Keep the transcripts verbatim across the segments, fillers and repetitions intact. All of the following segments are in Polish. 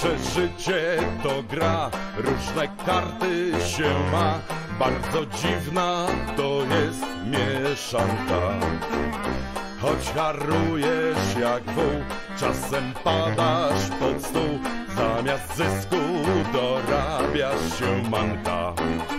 że życie to gra, różne karty się ma, bardzo dziwna to jest mieszanka. Choć harujesz jak wół, czasem padasz pod stół, zamiast zysku dorabiasz się manka.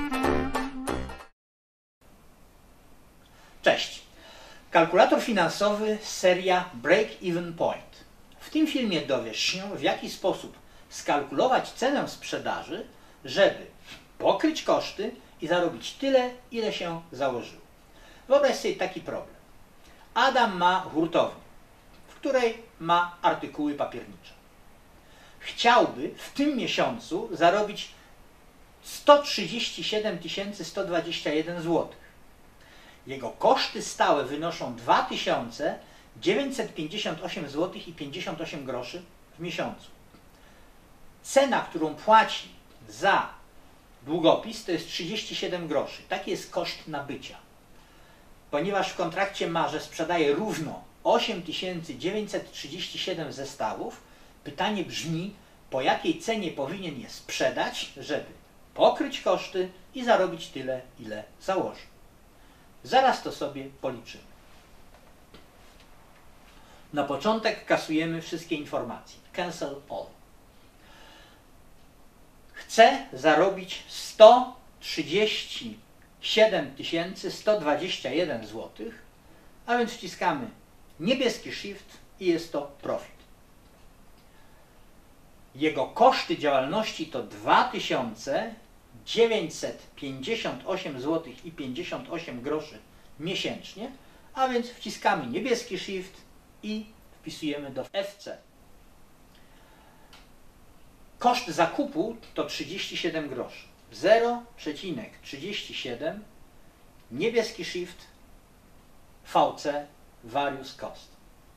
Cześć! Kalkulator finansowy, seria Break-Even Point. W tym filmie dowiesz się, w jaki sposób skalkulować cenę sprzedaży, żeby pokryć koszty i zarobić tyle, ile się założyło. Wyobraź sobie taki problem. Adam ma hurtownię, w której ma artykuły papiernicze. Chciałby w tym miesiącu zarobić sto trzydzieści siedem tysięcy sto dwadzieścia jeden złotych. Jego koszty stałe wynoszą dwa tysiące dziewięćset pięćdziesiąt osiem złotych i pięćdziesiąt osiem groszy w miesiącu. Cena, którą płaci za długopis, to jest trzydzieści siedem groszy. Taki jest koszt nabycia. Ponieważ w kontrakcie ma, że sprzedaje równo osiem tysięcy dziewięćset trzydzieści siedem zestawów, pytanie brzmi, po jakiej cenie powinien je sprzedać, żeby pokryć koszty i zarobić tyle, ile założy. Zaraz to sobie policzymy. Na początek kasujemy wszystkie informacje. Cancel all. Chcę zarobić sto trzydzieści siedem tysięcy sto dwadzieścia jeden złotych, a więc wciskamy niebieski shift i jest to profit. Jego koszty działalności to dwa tysiące dziewięćset pięćdziesiąt osiem złotych i pięćdziesiąt osiem groszy miesięcznie, a więc wciskamy niebieski shift i wpisujemy do F C. Koszt zakupu to trzydzieści siedem groszy. zero przecinek trzydzieści siedem, niebieski shift, V C, various cost.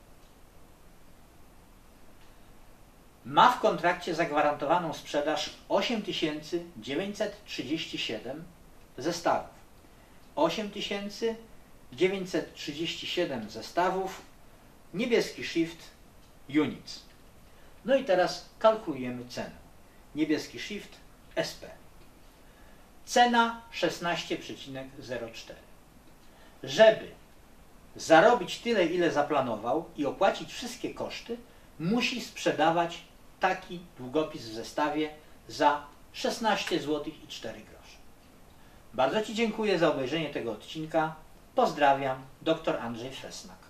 Ma w kontrakcie zagwarantowaną sprzedaż osiem tysięcy dziewięćset trzydzieści siedem zestawów. osiem tysięcy dziewięćset trzydzieści siedem zestawów, niebieski shift, units. No i teraz kalkulujemy cenę. Niebieski shift, S P. Cena szesnaście przecinek zero cztery. Żeby zarobić tyle, ile zaplanował i opłacić wszystkie koszty, musi sprzedawać taki długopis w zestawie za szesnaście złotych i cztery grosze. Bardzo Ci dziękuję za obejrzenie tego odcinka. Pozdrawiam, dr Andrzej Fresnak.